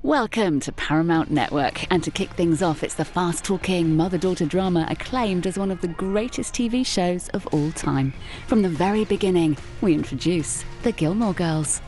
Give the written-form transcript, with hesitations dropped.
Welcome to Paramount Network, and to kick things off, it's the fast-talking mother-daughter drama acclaimed as one of the greatest TV shows of all time. From the very beginning, we introduce the Gilmore Girls.